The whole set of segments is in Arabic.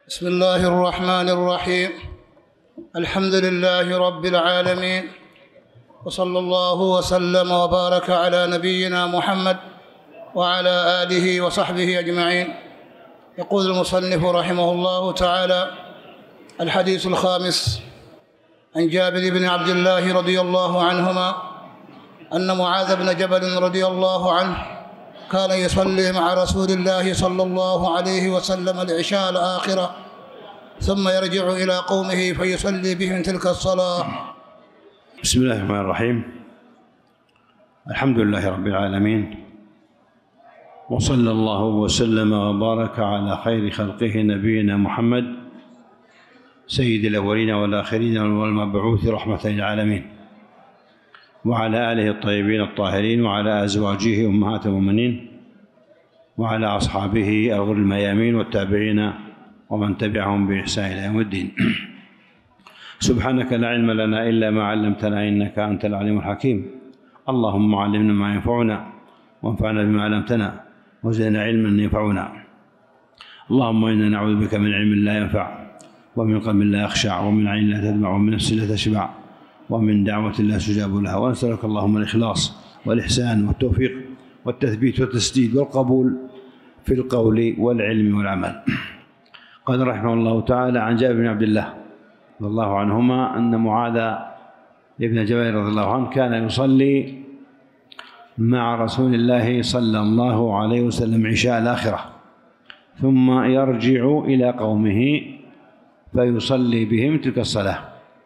بسم الله الرحمن الرحيم. الحمد لله رب العالمين، وصلى الله وسلم وبارك على نبينا محمد وعلى آله وصحبه أجمعين. يقول المصنف رحمه الله تعالى: الحديث الخامس عن جابر بن عبد الله رضي الله عنهما أن معاذ بن جبل رضي الله عنه كان يصلي مع رسول الله صلى الله عليه وسلم العشاء الآخرة، ثم يرجع إلى قومه فيصلي بهم تلك الصلاة. بسم الله الرحمن الرحيم. الحمد لله رب العالمين، وصلى الله وسلم وبارك على خير خلقه نبينا محمد سيد الأولين والآخرين والمبعوث رحمة للعالمين، وعلى آله الطيبين الطاهرين، وعلى أزواجه أمهات المؤمنين، وعلى أصحابه الغر الميامين والتابعين ومن تبعهم بإحسان إلى يوم الدين. سبحانك لا علم لنا إلا ما علمتنا إنك أنت العليم الحكيم. اللهم علمنا ما ينفعنا وانفعنا بما علمتنا وزدنا علما ينفعنا. اللهم إنا نعوذ بك من علم لا ينفع، ومن قلب لا يخشع، ومن عين لا تدمع، ومن نفس لا تشبع، ومن دعوة لا يستجاب لها. ونسألك اللهم الإخلاص والإحسان والتوفيق والتثبيت والتسديد والقبول في القول والعلم والعمل. قال رحمه الله تعالى عن جابر بن عبد الله رضي الله عنهما أن معاذ بن جبل رضي الله عنه كان يصلي مع رسول الله صلى الله عليه وسلم عشاء الآخرة، ثم يرجع إلى قومه فيصلي بهم تلك الصلاة.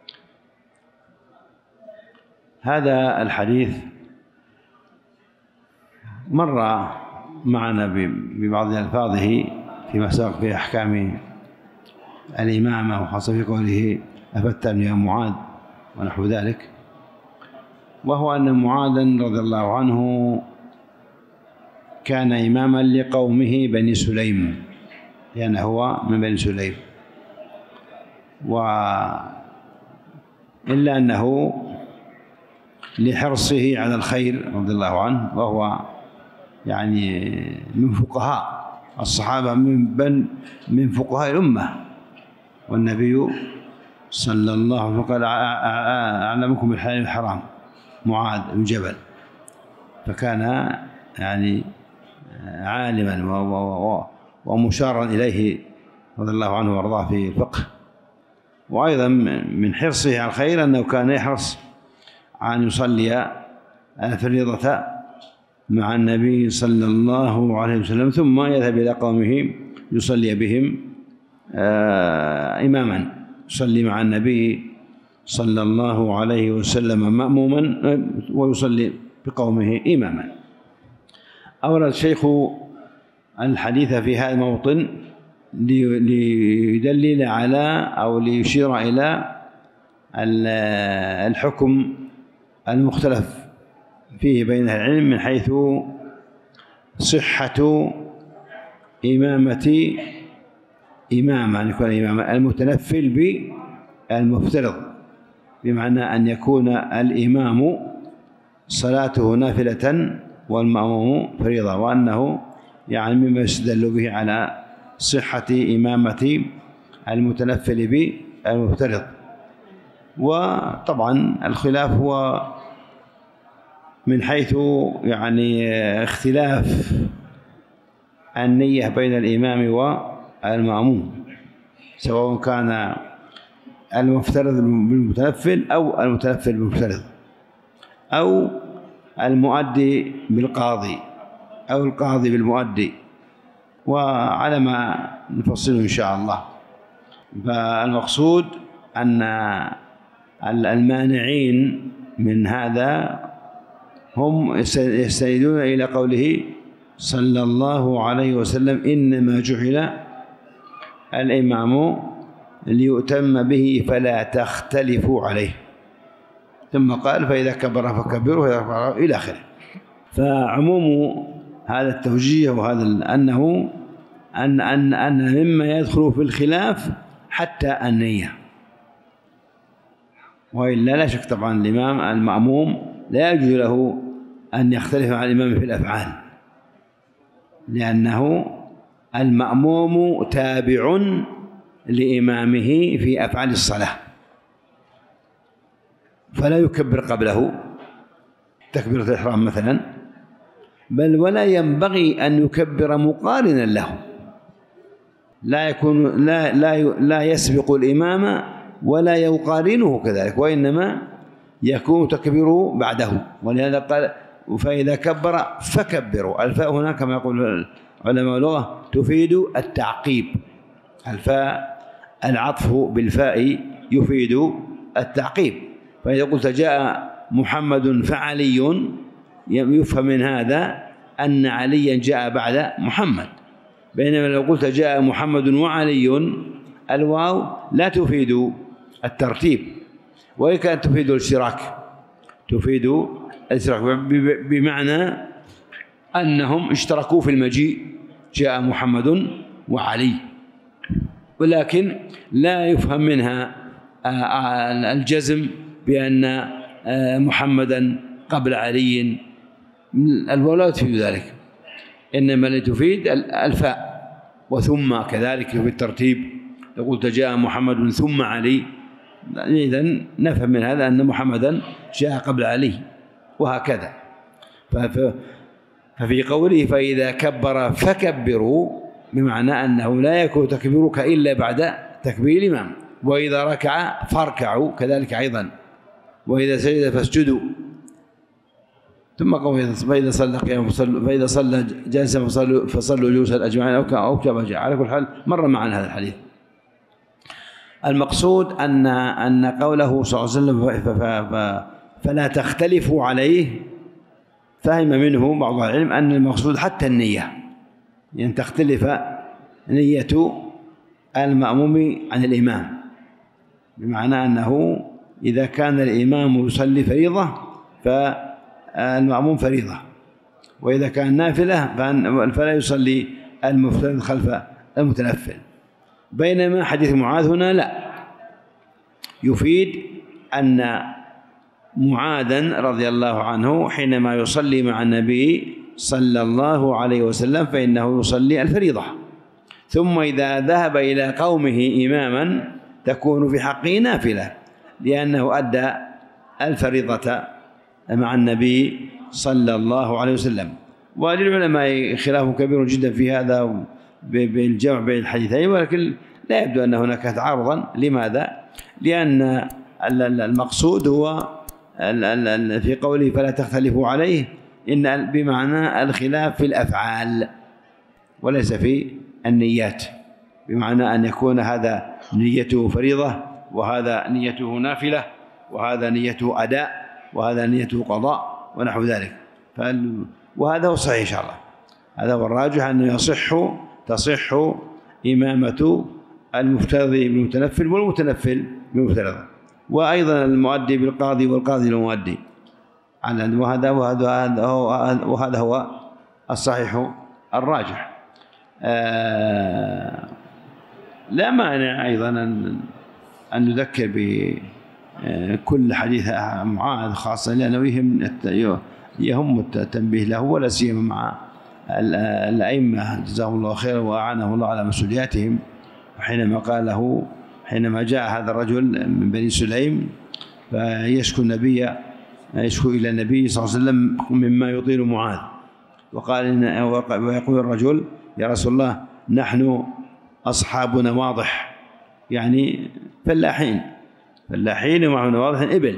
هذا الحديث مر معنا ببعض ألفاظه فيما سبق في أحكام الإمامة، وخاصة في قوله أفتن يا معاذ ونحو ذلك، وهو أن معاذا رضي الله عنه كان إماما لقومه بني سليم، لأنه هو من بني سليم، إلا أنه لحرصه على الخير رضي الله عنه، وهو يعني من فقهاء الصحابة، من فقهاء الأمة، والنبي صلى الله عليه وسلم قال: أعلمكم بالحلال والحرام معاذ بن جبل، فكان يعني عالما ومشارا إليه رضي الله عنه وارضاه في الفقه. وأيضا من حرصه على الخير أنه كان يحرص أن يصلي الفريضة مع النبي صلى الله عليه وسلم، ثم يذهب إلى قومه يصلي بهم إماما، يصلي مع النبي صلى الله عليه وسلم مأموما ويصلي بقومه إماما. أورد الشيخ الحديث في هذا الموطن ليدلل على أو ليشير إلى الحكم المختلف فيه بين العلم من حيث صحة إمامة أن يكون إماما المتنفل بالمفترض، بمعنى أن يكون الإمام صلاته نافلة والمأموم فريضة، وأنه يعني مما يستدل به على صحة إمامة المتنفل بالمفترض. وطبعا الخلاف هو من حيث يعني اختلاف النية بين الإمام والمأموم، سواء كان المفترض بالمتنفل أو المتنفل بالمفترض، أو المؤدي بالقاضي أو القاضي بالمؤدي، وعلى ما نفصله إن شاء الله. فالمقصود أن المانعين من هذا هم يستندون إلى قوله صلى الله عليه وسلم: إنما جعل الإمام ليؤتم به فلا تختلفوا عليه، ثم قال: فإذا كبر فكبروا وإذا كبر إلى آخره. فعموم هذا التوجيه وهذا أنه أن مما يدخل في الخلاف حتى النية، وإلا لا شك طبعا الإمام المأموم لا يجوز له أن يختلف مع الإمام في الأفعال، لأنه المأموم تابع لإمامه في أفعال الصلاة، فلا يكبر قبله تكبيرة الإحرام مثلا، بل ولا ينبغي أن يكبر مقارنا له، لا يسبق الإمام ولا يقارنه كذلك، وإنما يكون تكبيره بعده. ولهذا قال فإذا كبر فكبروا. الفاء هنا كما يقول علماء اللغة تفيد التعقيب، الفاء العطف بالفاء يفيد التعقيب. فإذا قلت جاء محمد فعلي يفهم من هذا أن عليا جاء بعد محمد، بينما لو قلت جاء محمد وعلي الواو لا تفيد الترتيب، وإن كانت تفيد الاشتراك، تفيد الاشتراك بمعنى أنهم اشتركوا في المجيء، جاء محمد وعلي، ولكن لا يفهم منها الجزم بأن محمدا قبل علي، الواو لا تفيد ذلك، إنما اللي تفيد الفاء. وثم كذلك في الترتيب، لو قلت جاء محمد ثم علي، إذن نفهم من هذا أن محمدا جاء قبل علي، وهكذا. ففي قوله فإذا كبر فكبروا، بمعنى أنه لا يكون تكبيرك إلا بعد تكبير الإمام، وإذا ركع فاركعوا كذلك أيضا، وإذا سجد فاسجدوا. ثم قال فإذا صلى جالسا فصلوا جلوسا أجمعين أو كما جاء. على كل حال مر معنا هذا الحديث. المقصود أن قوله صلى الله عليه وسلم فلا تختلفوا عليه، فهم منه بعض العلم أن المقصود حتى النية، يعني تختلف نية المأموم عن الإمام، بمعنى أنه إذا كان الإمام يصلي فريضة فالمأموم فريضة، وإذا كان نافلة فلا يصلي المفترض خلف المتنفل. بينما حديث معاذ هنا لا، يفيد أن معاذا رضي الله عنه حينما يصلي مع النبي صلى الله عليه وسلم فإنه يصلي الفريضة، ثم إذا ذهب إلى قومه إماما تكون في حقه نافلة، لأنه أدى الفريضة مع النبي صلى الله عليه وسلم. وللعلماء خلاف كبير جدا في هذا بالجمع بين الحديثين، ولكن لا يبدو أن هناك تعارضا. لماذا؟ لأن المقصود هو في قوله فلا تختلفوا عليه إن بمعنى الخلاف في الأفعال وليس في النيات، بمعنى أن يكون هذا نيته فريضة وهذا نيته نافلة وهذا نيته أداء وهذا نيته قضاء ونحو ذلك. وهذا هو الصحيح إن شاء الله، هذا هو الراجح، أنه تصح إمامة المفترض بالمتنفل والمتنفل بالمفترض، وأيضا المؤدي بالقاضي والقاضي للمؤدي، وهذا هو الصحيح الراجح. لا مانع أيضا أن نذكر بكل حديث معاذ خاصة، لأنه يهم التنبيه له، ولا سيما مع الأئمة جزاهم الله خيرا وأعانهم الله على مسؤولياتهم. حينما جاء هذا الرجل من بني سليم فيشكو إلى النبي صلى الله عليه وسلم مما يطيل معاذ، ويقول الرجل يا رسول الله نحن أصحابنا واضح، يعني فلاحين ومعنا واضح إبل،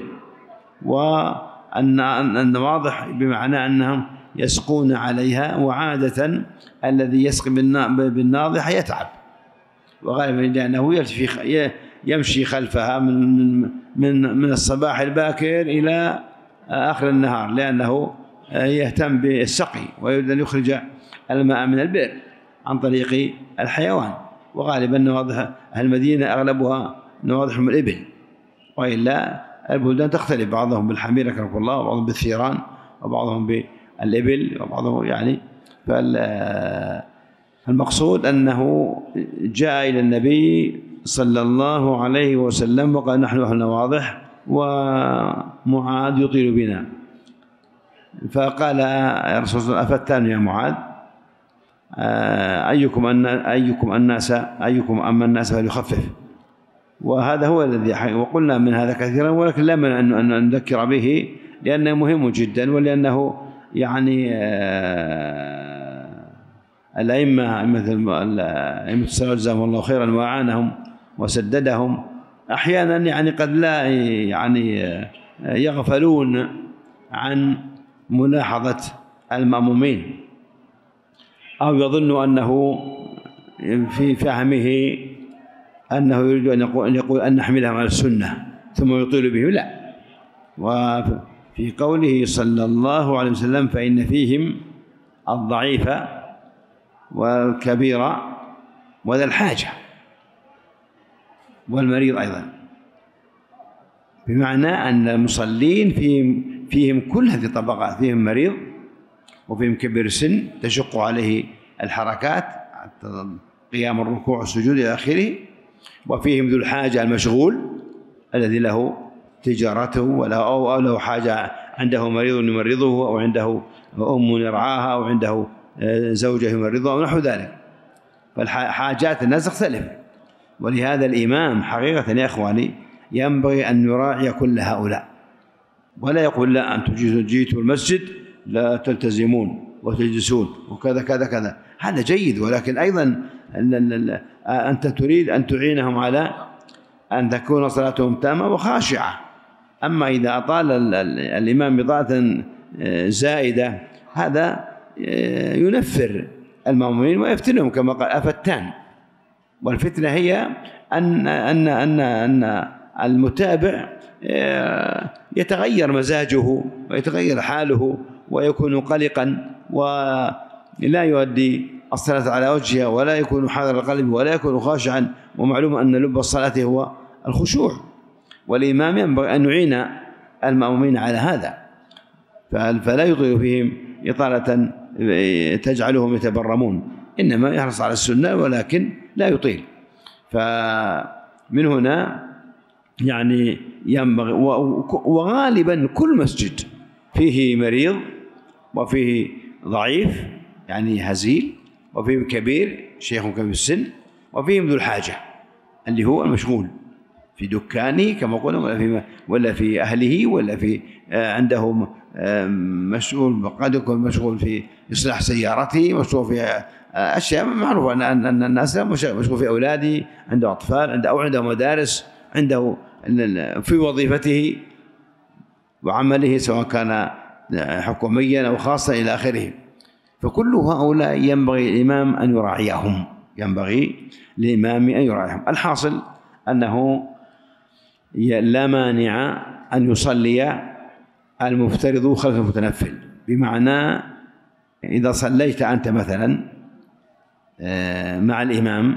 وأن واضح بمعنى أنهم يسقون عليها، وعادة الذي يسقي بالناضح يتعب، وغالبا لأنه يمشي خلفها من الصباح الباكر إلى آخر النهار، لأنه يهتم بالسقي ويريد أن يخرج الماء من البئر عن طريق الحيوان. وغالبا نواضح المدينة أغلبها نواضحهم الإبل، وإلا البلدان تختلف، بعضهم بالحمير أكرمكم الله، وبعضهم بالثيران، وبعضهم بالإبل، وبعضهم يعني. فالمقصود أنه جاء إلى النبي صلى الله عليه وسلم وقال نحن أهلنا واضح ومعاذ يطيل بنا، فقال يا رسول الله أفتان يا معاذ، أيكم أما الناس فليخفف. وهذا هو الذي وقلنا من هذا كثيرا، ولكن لا مانع أن نذكر به لأنه مهم جدا، ولأنه يعني الأئمة أئمة الصلاة جزاهم الله خيرا وأعانهم وسددهم أحيانا يعني قد لا يعني يغفلون عن ملاحظة المأمومين، أو يظن أنه في فهمه أنه يريد أن يقول أن نحملهم على السنة ثم يطيل بهم، لا. وفي قوله صلى الله عليه وسلم فإن فيهم الضعيف والكبير وذا الحاجة والمريض أيضا، بمعنى أن المصلين فيهم كل هذه الطبقات، فيهم مريض وفيهم كبير سن تشق عليه الحركات قيام الركوع والسجود إلى آخره، وفيهم ذو الحاجة المشغول الذي له تجارته أو له حاجة، عنده مريض يمرضه أو عنده أم يرعاها أو عنده زوجة يمرضها أو نحو ذلك، فالحاجات الناس تختلف. ولهذا الإمام حقيقة يا إخواني ينبغي أن يراعي كل هؤلاء، ولا يقول لا أنتم جئتوا المسجد لا تلتزمون وتجلسون وكذا كذا كذا، هذا جيد، ولكن أيضا أنت تريد أن تعينهم على أن تكون صلاتهم تامة وخاشعة. أما إذا أطال الإمام إطالة زائدة هذا ينفر المأمومين ويفتنهم كما قال أفتان. والفتنة هي أن المتابع يتغير مزاجه ويتغير حاله ويكون قلقا ولا يؤدي الصلاة على وجهها ولا يكون حاضر القلب ولا يكون خاشعا، ومعلوم أن لب الصلاة هو الخشوع، والإمام ينبغي أن يعين المأمومين على هذا، فلا يطيل فيهم إطالة تجعلهم يتبرمون، إنما يحرص على السنة ولكن لا يطيل. فمن هنا يعني ينبغي، وغالبا كل مسجد فيه مريض وفيه ضعيف يعني هزيل، وفيهم كبير شيخ كبير السن، وفيهم ذو الحاجة اللي هو المشغول في دكانه كما قلنا ولا في أهله ولا في عنده مسؤول، قد يكون مشغول في إصلاح سيارته، مشغول في أشياء معروفة أن الناس مشغول في أولاده، عنده أطفال أو عنده مدارس، عنده في وظيفته وعمله سواء كان حكوميا أو خاصا إلى آخره. فكل هؤلاء ينبغي الإمام أن يراعيهم، ينبغي للإمام أن يراعيهم. الحاصل أنه لا مانع أن يصلي المفترض خلف المتنفل، بمعنى إذا صليت أنت مثلا مع الإمام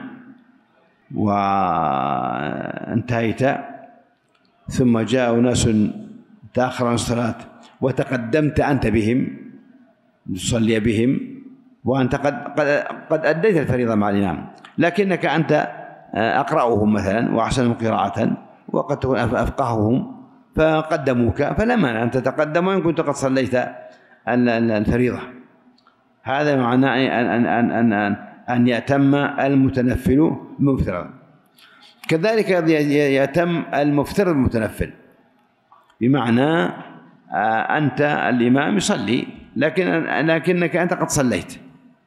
وانتهيت ثم جاء ناس تأخر عن الصلاة وتقدمت أنت بهم تصلي بهم، وأنت قد أديت الفريضة مع الإمام، لكنك أنت أقرأهم مثلا وأحسنهم قراءة وقد تكون أفقههم فقدموك، فلا مانع أن تتقدم وإن كنت قد صليت الفريضة. هذا معناه أن يأتم المتنفل بالمفترض. كذلك يأتم المفترض بالمتنفل، بمعنى أنت الإمام يصلي لكنك أنت قد صليت،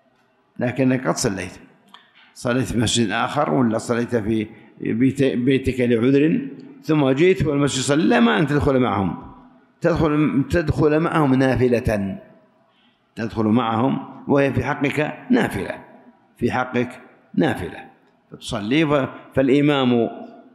صليت في مسجد آخر ولا صليت في بيتك لعذر ثم جئت والمسجد صلى، لا ما أن تدخل معهم، تدخل معهم نافلة، تدخل معهم وهي في حقك نافلة، فتصلي، فالإمام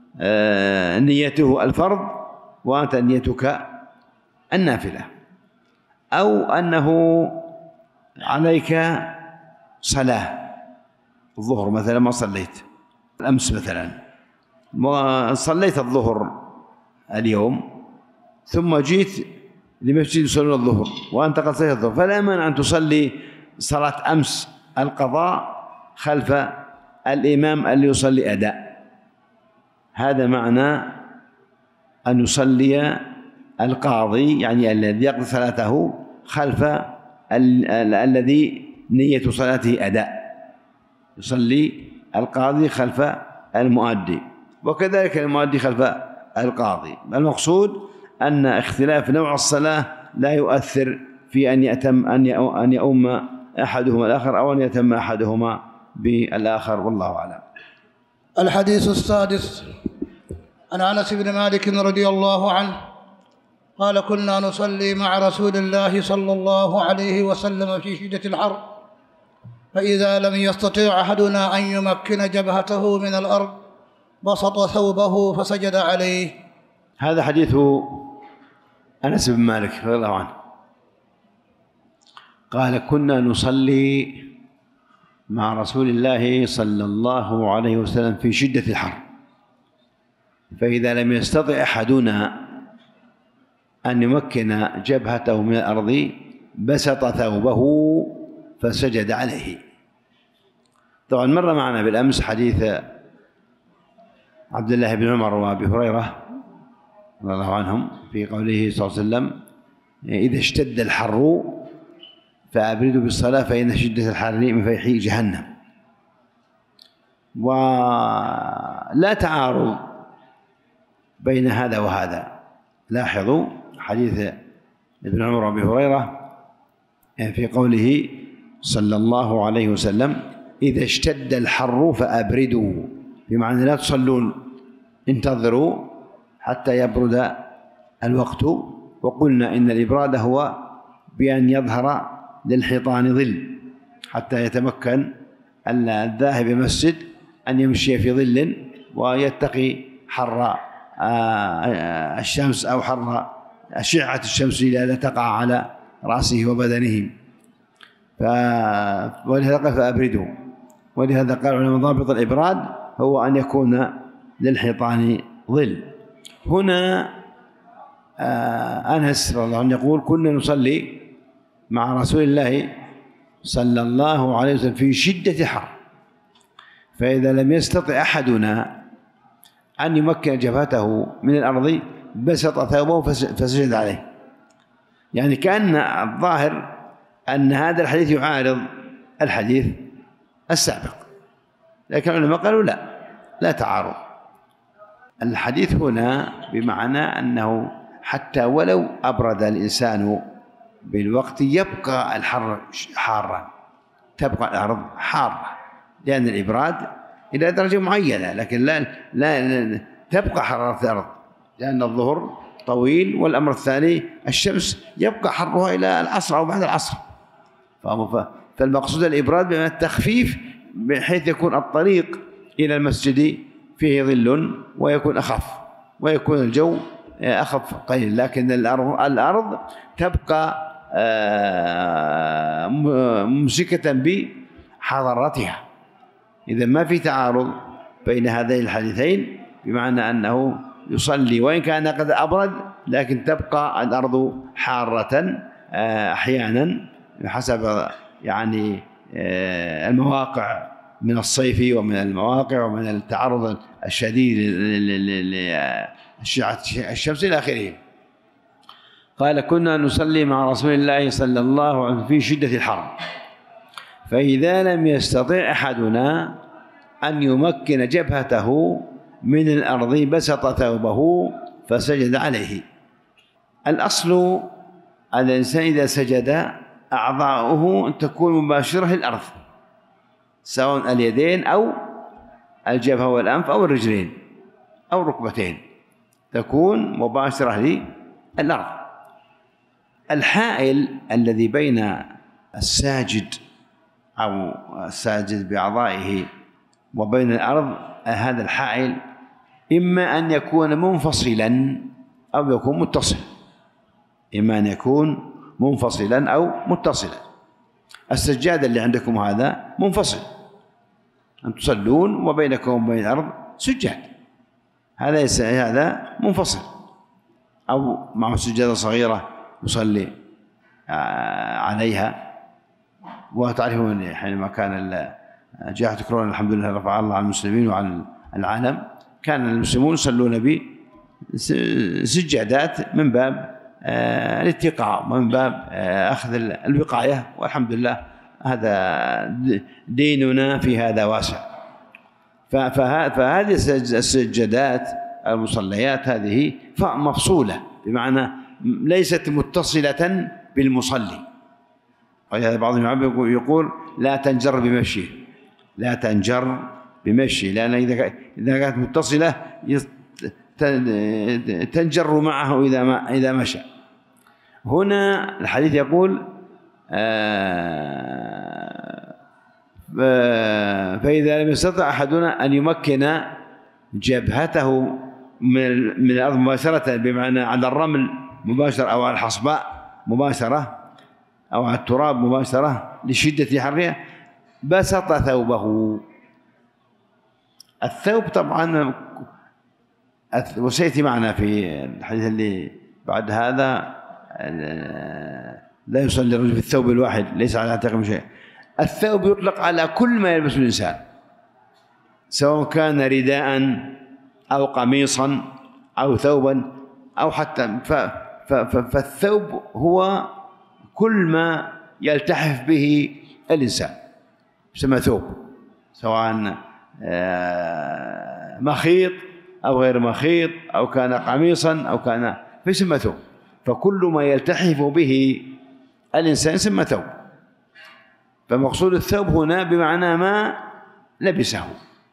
نيته الفرض وأنت نيتك النافلة. أو أنه عليك صلاة الظهر مثلا ما صليت الأمس مثلا، صليت الظهر اليوم ثم جيت لمسجد يصلون الظهر وأنت قد صليت الظهر، فلا مانع أن تصلي صلاة أمس القضاء خلف الإمام اللي يصلي أداء. هذا معنى أن يصلي القاضي يعني الذي يقضي صلاته خلف الذي نية صلاته أداء، يصلي القاضي خلف المؤدي، وكذلك المؤدي خلف القاضي. المقصود أن اختلاف نوع الصلاة لا يؤثر في أن يؤم أحدهما الآخر أو أن يتم أحدهما بالآخر، والله أعلم. الحديث السادس عن أنس بن مالك رضي الله عنه قال: كنا نصلي مع رسول الله صلى الله عليه وسلم في شدة الحر، فإذا لم يستطع أحدنا أن يمكن جبهته من الأرض بسط ثوبه فسجد عليه. هذا حديث أنس بن مالك رضي الله عنه قال: كنا نصلي مع رسول الله صلى الله عليه وسلم في شدة الحر، فإذا لم يستطع أحدنا أن يمكن جبهته من الأرض بسط ثوبه فسجد عليه. طبعا مر معنا بالأمس حديث عبد الله بن عمر وأبي هريرة رضي الله عنهم في قوله صلى الله عليه وسلم: إذا اشتد الحر فأبردوا بالصلاة فإن شدة الحر من فيح جهنم. ولا تعارض بين هذا وهذا. لاحظوا حديث ابن عمر وأبي هريرة في قوله صلى الله عليه وسلم: إذا اشتد الحر فأبردوا، بمعنى لا تصلون، انتظروا حتى يبرد الوقت. وقلنا إن الإبراد هو بأن يظهر للحيطان ظل حتى يتمكن الذاهب المسجد أن يمشي في ظل ويتقي حر الشمس أو حر أشعة الشمس لا تقع على رأسه وبدنه. ولهذا قال فأبردوا. ولهذا قال علماء ضابط الإبراد هو أن يكون للحيطان ظل. هنا أنس رضي الله عنه يقول: كنا نصلي مع رسول الله صلى الله عليه وسلم في شدة حر، فإذا لم يستطع أحدنا أن يمكن جبهته من الأرض بسط ثوبه فسجد عليه. يعني كأن الظاهر أن هذا الحديث يعارض الحديث السابق، لكن العلماء قالوا لا تعارض. الحديث هنا بمعنى أنه حتى ولو أبرد الإنسان بالوقت يبقى الحر حارا، تبقى الأرض حارة، لأن الإبراد إلى درجة معينة، لكن لا تبقى حرارة الأرض، لأن الظهر طويل، والأمر الثاني الشمس يبقى حرها إلى العصر أو بعد العصر. فالمقصود الإبراد بمعنى التخفيف، بحيث يكون الطريق إلى المسجد فيه ظل ويكون أخف ويكون الجو أخف قليل، لكن الأرض تبقى ممسكة بحرارتها. إذا ما في تعارض بين هذين الحديثين، بمعنى أنه يصلي وإن كان قد أبرد لكن تبقى الأرض حارة أحيانا بحسب يعني المواقع من الصيف ومن المواقع ومن التعرض الشديد لأشعة الشمس إلى آخره. قال: كنا نصلي مع رسول الله صلى الله عليه وسلم في شدة الحر، فإذا لم يستطع أحدنا أن يمكن جبهته من الأرض بسط ثوبه فسجد عليه. الأصل أن الإنسان إذا سجد أعضاؤه تكون مباشرة للأرض، سواء اليدين أو الجبهة والأنف أو الرجلين أو الركبتين، تكون مباشرة للأرض. الحائل الذي بين الساجد أو الساجد بأعضائه وبين الأرض، هذا الحائل إما أن يكون منفصلا أو يكون متصل، إما أن يكون منفصلا أو متصلا. السجادة اللي عندكم هذا منفصل، أن تصلون وبينكم وبين الأرض سجاد، هذا منفصل. أو معه سجادة صغيرة يصلي عليها. وتعرفون حينما كان جائحة كورونا الحمد لله رفع الله عن المسلمين وعن العالم، كان المسلمون يصلون بسجادات من باب الاتقاء ومن باب أخذ الوقاية، والحمد لله هذا ديننا في هذا واسع. فهذه السجادات المصليات هذه مفصولة، بمعنى ليست متصلة بالمصلي. ولهذا بعض العلماء يقول لا تنجر بمشيه، لا تنجر بمشيه، لأن إذا كانت متصلة تنجر معه إذا مشى. هنا الحديث يقول فإذا لم يستطع أحدنا أن يمكن جبهته من الأرض مباشرة، بمعنى على الرمل مباشرة أو على الحصباء مباشرة أو على التراب مباشرة لشدة حرها، بسط ثوبه. الثوب طبعا وسيأتي معنا في الحديث اللي بعد هذا لا يصلي الرجل في الثوب الواحد ليس على عاتقه شيء. الثوب يطلق على كل ما يلبسه الإنسان، سواء كان رداء أو قميصا أو ثوبا أو حتى فالثوب هو كل ما يلتحف به الإنسان يسمى ثوب، سواء مخيط أو غير مخيط أو كان قميصا أو كان، فيسمى ثوب. فكل ما يلتحف به الإنسان يسمى ثوب. فمقصود الثوب هنا بمعنى ما لبسه.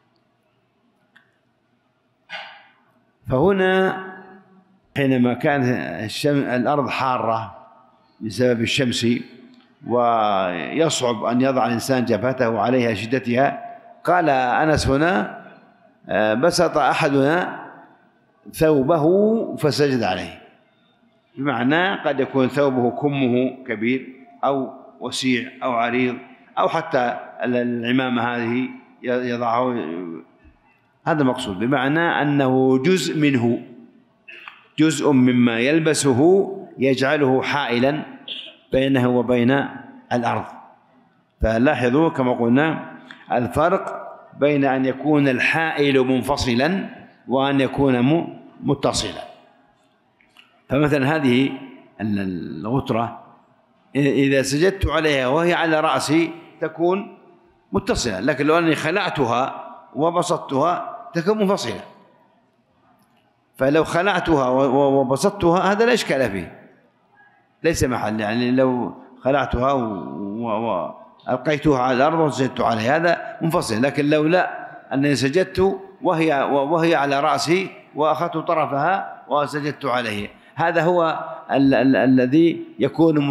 فهنا حينما كان الأرض حارة بسبب الشمس ويصعب أن يضع الإنسان جبهته عليها شدتها، قال أنس هنا بسط أحدنا ثوبه فسجد عليه، بمعنى قد يكون ثوبه كمه كبير أو وسيع أو عريض أو حتى العمامة هذه يضعه، هذا مقصود، بمعنى أنه جزء منه، جزء مما يلبسه يجعله حائلا بينه وبين الأرض. فلاحظوا كما قلنا الفرق بين أن يكون الحائل منفصلا وأن يكون متصلا. فمثلا هذه الغترة إذا سجدت عليها وهي على رأسي تكون متصلة، لكن لو أني خلعتها وبسطتها تكون منفصلة. فلو خلعتها وبسطتها هذا لا إشكال فيه، ليس محل، يعني لو خلعتها وألقيتها على الأرض وسجدت عليها هذا منفصل. لكن لو لا، أنني سجدت وهي على رأسي وأخذت طرفها وسجدت عليه، هذا هو الذي يكون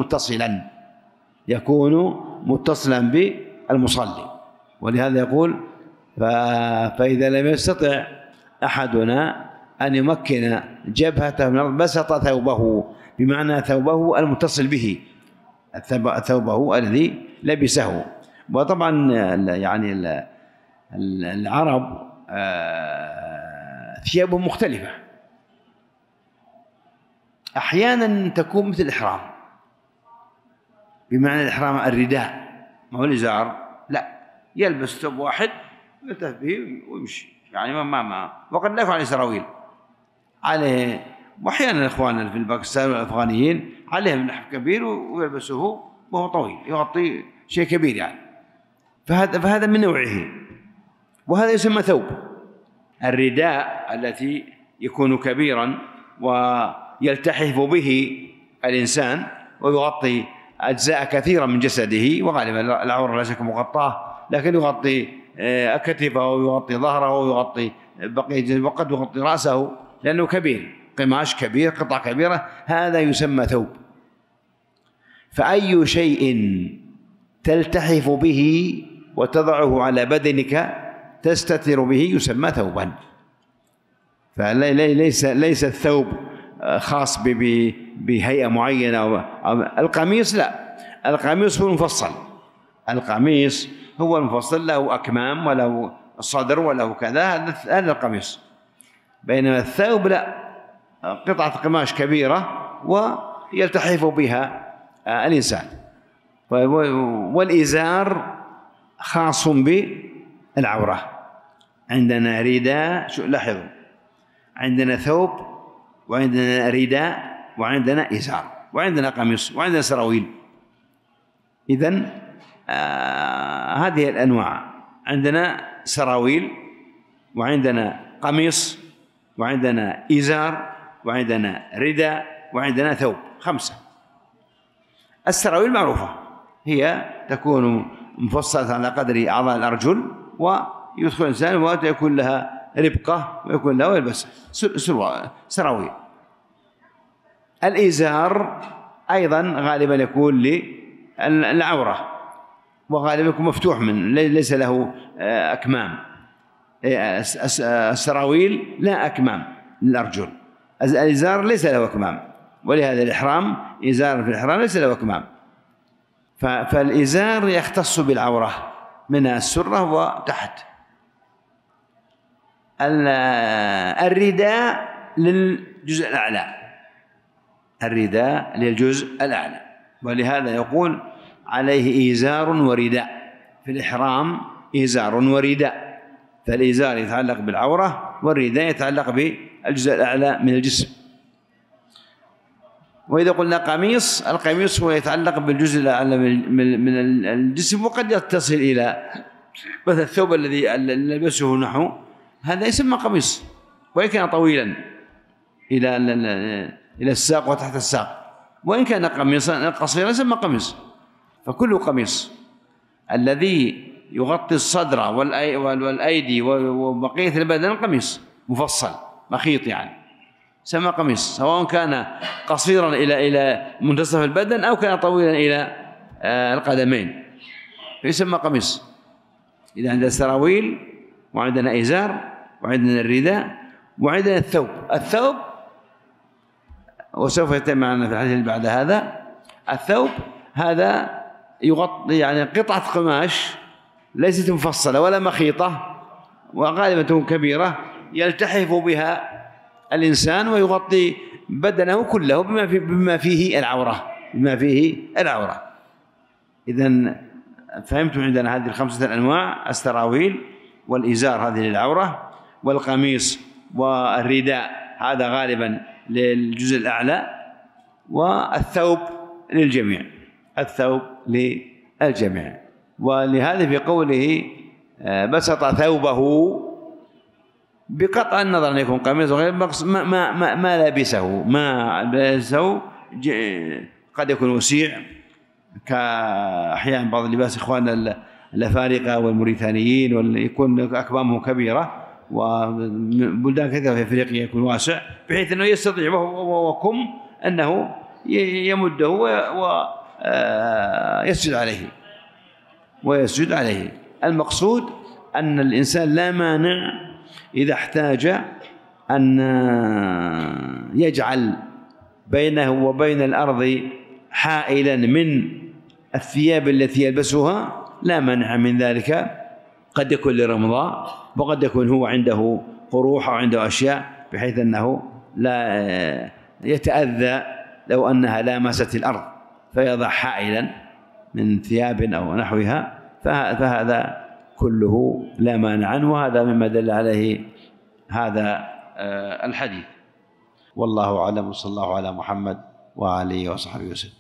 متصلا بالمصلي. ولهذا يقول فإذا لم يستطع أحدنا أن يمكن جبهته من الأرض بسط ثوبه، بمعنى ثوبه المتصل به، ثوبه الذي لبسه. وطبعا يعني العرب ثيابهم مختلفة، أحيانا تكون مثل الإحرام، بمعنى الإحرام الرداء ما هو الإزار، لا، يلبس ثوب واحد يلتف به ويمشي، يعني ما وقد لا يفعل سراويل عليه. وأحيانا إخواننا في الباكستان والأفغانيين عليهم لحف كبير ويلبسه وهو طويل يغطي شيء كبير يعني، فهذا من نوعه، وهذا يسمى ثوب. الرداء التي يكون كبيرا ويلتحف به الإنسان ويغطي أجزاء كثيرة من جسده، وغالبا العورة لا شك مغطاة، لكن يغطي كتفه ويغطي ظهره ويغطي بقية، وقد يغطي رأسه لأنه كبير، قماش كبير، قطعة كبيرة، هذا يسمى ثوب. فأي شيء تلتحف به وتضعه على بدنك تستتر به يسمى ثوبا. فليس الثوب خاص بهيئة معينة. القميص لا، القميص هو المفصل، القميص هو المفصل، له أكمام وله صدر وله كذا، هذا القميص. بينما الثوب لا، قطعة قماش كبيرة ويلتحف بها الإنسان. والإزار خاص بالعورة. عندنا رداء، لاحظوا، عندنا ثوب وعندنا رداء وعندنا إزار وعندنا قميص وعندنا سراويل. إذن هذه الأنواع. عندنا سراويل، وعندنا قميص، وعندنا إزار، وعندنا رداء، وعندنا ثوب. 5. السراويل معروفة، هي تكون مفصلة على قدر أعضاء الأرجل، ويدخل الإنسان ويكون لها ربقة ويكون لها ويلبس سراويل. الإزار أيضا غالبا يكون للعورة، وغالبا يكون مفتوح ليس له أكمام. السراويل لا أكمام للأرجل، الإزار ليس له أكمام، ولهذا الإحرام إزار في الإحرام ليس له أكمام. فالإزار يختص بالعورة من السرة وتحت. الرداء للجزء الأعلى، الرداء للجزء الأعلى، ولهذا يقول عليه إزار ورداء. في الإحرام إزار ورداء، فالإزار يتعلق بالعورة، والرداء يتعلق بالجزء الأعلى من الجسم. وإذا قلنا قميص، القميص هو يتعلق بالجزء الأعلى من الجسم، وقد يتصل إلى مثل الثوب الذي نلبسه نحن، هذا يسمى قميص، وإن كان طويلا إلى الساق وتحت الساق، وإن كان قميصا قصيرا يسمى قميص. فكل قميص الذي يغطي الصدر والأيدي وبقية البدن قميص مفصل مخيط، يعني سمى قميص، سواء كان قصيرا إلى منتصف البدن أو كان طويلا إلى القدمين، فيسمى قميص. إذا عندنا سراويل، وعندنا إزار، وعندنا الرداء، وعندنا الثوب وسوف يتم معنا في الحديث اللي بعد هذا. الثوب هذا يغطي يعني قطعة قماش ليست مفصلة ولا مخيطة، وغالبا تكون كبيرة يلتحف بها الإنسان ويغطي بدنه كله بما فيه العورة. إذن فهمتم عندنا هذه 5 أنواع: السراويل، والإزار هذه للعورة، والقميص والرداء هذا غالبا للجزء الأعلى، والثوب للجميع. ولهذا في قوله بسط ثوبه، بقطع النظر أن يكون قميص وغير ما لبسه قد يكون وسيع، كأحيان بعض اللباس إخواننا الأفارقة والموريتانيين ويكون أكمامه كبيرة، وبلدان كثيرة في أفريقيا يكون واسع بحيث أنه يستطيع وكم أنه يمده ويسجد عليه. المقصود أن الإنسان لا مانع إذا احتاج أن يجعل بينه وبين الأرض حائلا من الثياب التي يلبسها، لا مانع من ذلك. قد يكون لرمضاء، وقد يكون هو عنده قروح أو عنده أشياء بحيث أنه لا يتأذى لو أنها لامست الأرض، فيضع حائلا من ثياب أو نحوها، فهذا كله لا مانع عنه، وهذا مما دل عليه هذا الحديث. والله أعلم، صلى الله على محمد وعلى آله وصحبه وسلم.